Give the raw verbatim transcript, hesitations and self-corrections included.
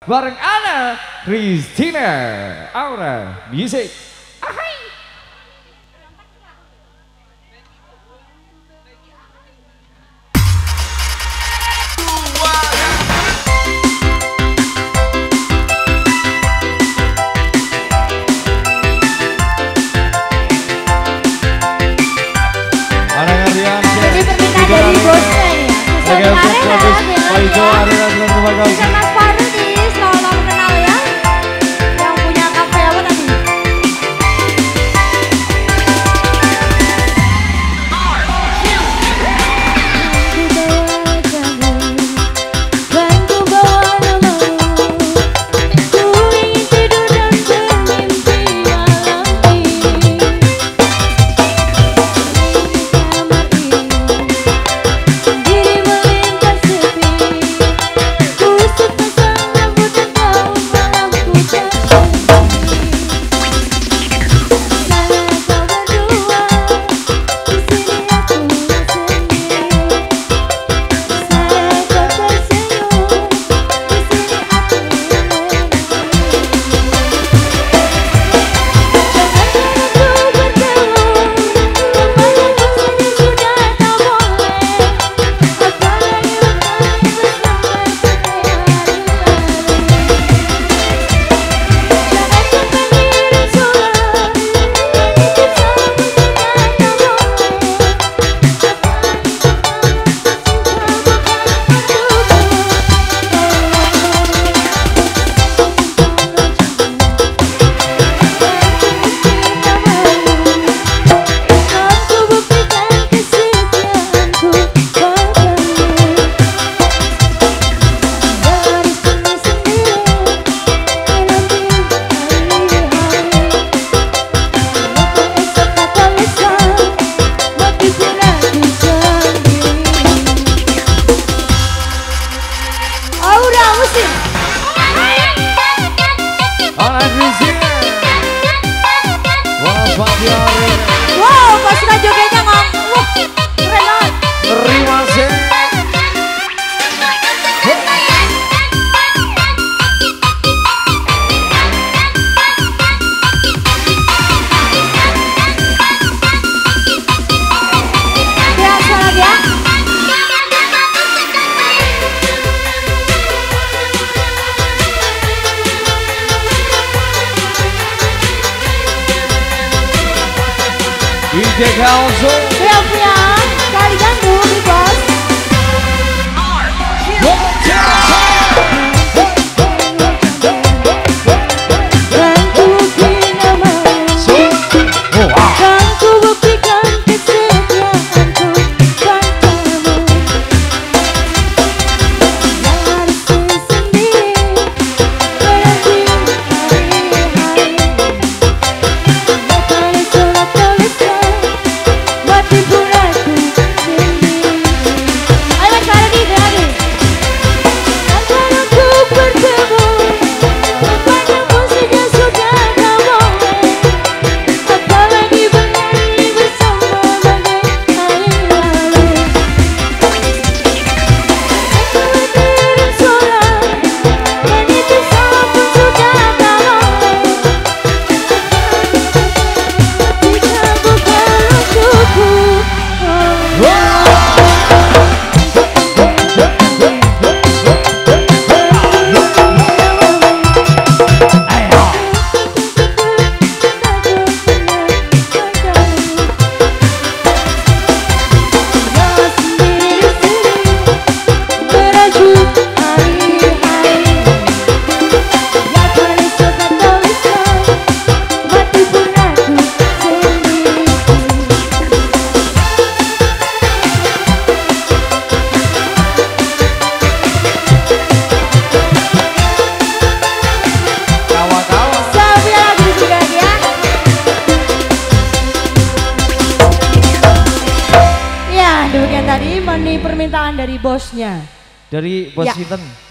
bareng Ana Kristina Aura Music. Ahai. Dari bosnya ya, Arera, bisa Mas Farudis kalau kamu kenal ya, yang punya kafe apa tadi? Bantu bawa namamu, ku ingin tidur dan bermimpi malam ini. Wow, pas suka jogetnya ngomong, wah keren banget. Terima kasih. Biasa lagi ya. D J Kalso. Siap ya, kali ganggu di bos. Demikian tadi meni permintaan dari bosnya. Dari bos ya. Sinten.